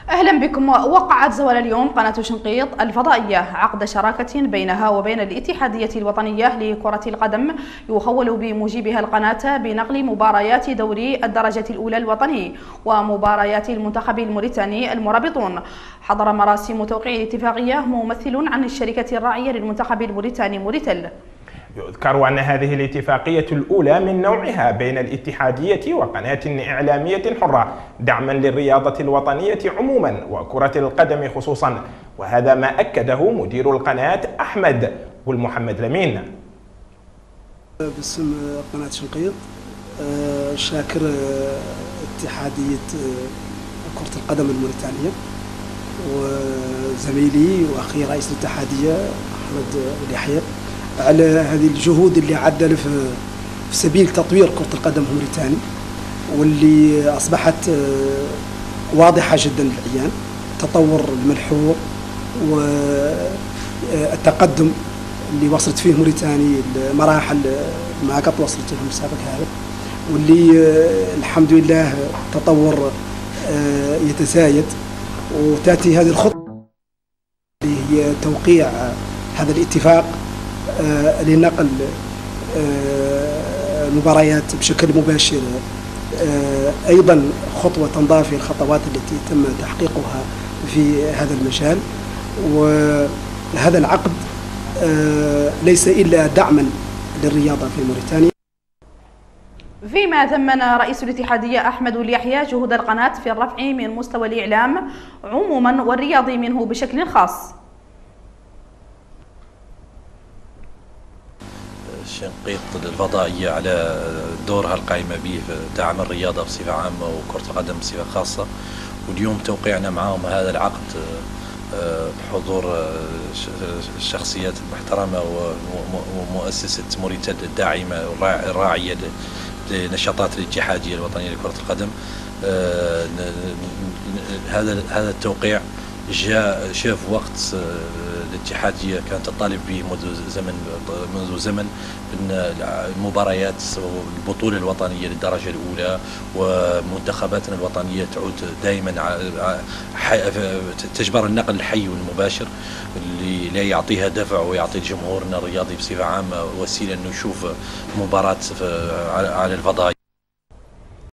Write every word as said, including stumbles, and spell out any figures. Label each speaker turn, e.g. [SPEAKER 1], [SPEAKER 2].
[SPEAKER 1] أهلا بكم. وقعت زوال اليوم قناة شنقيط الفضائية عقد شراكة بينها وبين الاتحادية الوطنية لكرة القدم يخول بموجبها القناة بنقل مباريات دوري الدرجة الأولى الوطني ومباريات المنتخب الموريتاني المرابطون. حضر مراسم توقيع الاتفاقية ممثل عن الشركة الراعية للمنتخب الموريتاني موريتل.
[SPEAKER 2] يذكر أن هذه الاتفاقية الأولى من نوعها بين الاتحادية وقناة إعلامية حرة دعما للرياضة الوطنية عموما وكرة القدم خصوصا، وهذا ما أكده مدير القناة أحمد والمحمد لمين.
[SPEAKER 3] باسم قناة شنقيط شاكر اتحادية كرة القدم الموريتانية وزميلي وأخي رئيس الاتحادية أحمد اليحيى على هذه الجهود اللي عدل في سبيل تطوير كرة القدم الموريتاني، واللي أصبحت واضحة جدا للعيان. التطور الملحوظ والتقدم اللي وصلت فيه موريتاني المراحل ما قد وصلت لهم السابق هذا، واللي الحمد لله تطور يتزايد، وتأتي هذه الخطوة اللي هي توقيع هذا الاتفاق لنقل المباريات بشكل مباشر، أيضا خطوة تنضاف الخطوات التي تم تحقيقها في هذا المجال. وهذا العقد ليس إلا دعما للرياضة في موريتانيا.
[SPEAKER 1] فيما ثمن رئيس الاتحادية أحمد اليحيى جهود القناة في الرفع من مستوى الإعلام عموما والرياضي منه بشكل خاص.
[SPEAKER 4] شنقيط الفضائية على دورها القائمة به في دعم الرياضة بصفة عامة وكرة القدم بصفة خاصة، واليوم توقيعنا معهم هذا العقد بحضور الشخصيات المحترمة ومؤسسة موريتل الداعمة الراعية لنشاطات الاتحادية الوطنية لكرة القدم. هذا هذا التوقيع جاء شاف وقت الاتحادية كانت تطالب به منذ زمن منذ زمن ان المباريات البطولة الوطنية للدرجة الأولى ومنتخباتنا الوطنية تعود دائما تجبر النقل الحي والمباشر اللي لا يعطيها دفع ويعطي جمهورنا الرياضي بصفة عامة وسيلة انه يشوف مباراة على الفضائية.